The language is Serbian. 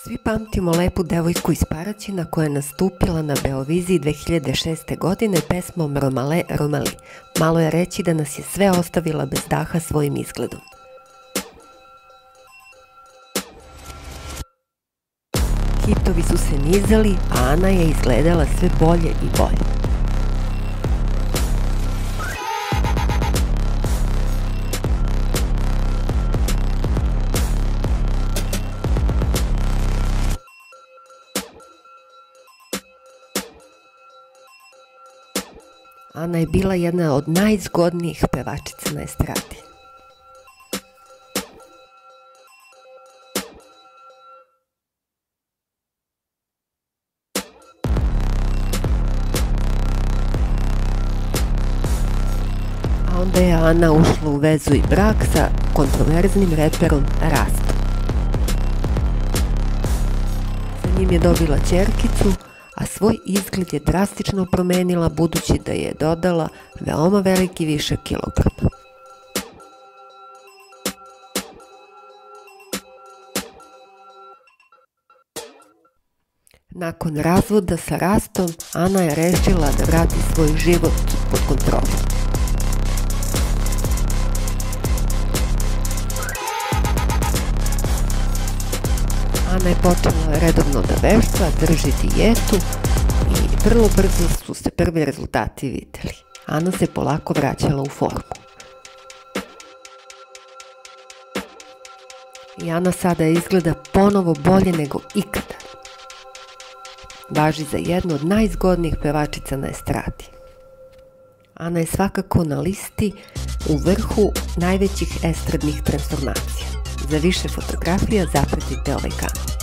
Svi pamtimo lepu devojku iz Paraćina koja je nastupila na Beoviziji 2006. godine pesmom Romale Romali. Malo je reći da nas je sve ostavila bez daha svojim izgledom. Hitovi su se nizali, a Ana je izgledala sve bolje i bolje. Ana je bila jedna od najzgodnijih pevačica na estradi. A onda je Ana ušla u vezu i brak sa kontroverznim reperom Rastom. Sa njim je dobila ćerkicu, a svoj izgled je drastično promenila budući da je dodala veoma veliki višak kilograma. Nakon razvoda sa Rastom, Ana je rešila da vrati svoj život pod kontrolu. Ana je počela redovno da vežba, drži dijetu i vrlo brzo su se prvi rezultati videli. Ana se polako vraćala u formu. I Ana sada izgleda ponovo bolje nego ikada. Važi za jednu od najzgodnijih pevačica na estradi. Ana je svakako na listi u vrhu najvećih estradnih transformacija. Za više fotografija zapratite ovaj kanal.